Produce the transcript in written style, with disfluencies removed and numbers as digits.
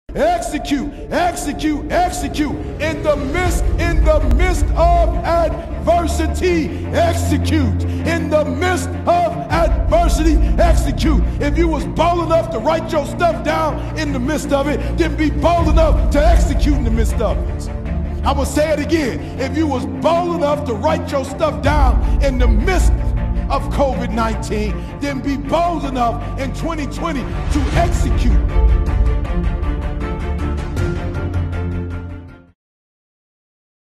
Execute, execute, execute. In the midst of adversity, execute. In the midst of adversity, execute. If you was bold enough to write your stuff down in the midst of it, then be bold enough to execute in the midst of it. I will say it again. If you was bold enough to write your stuff down in the midst of COVID-19, then be bold enough in 2020 to execute.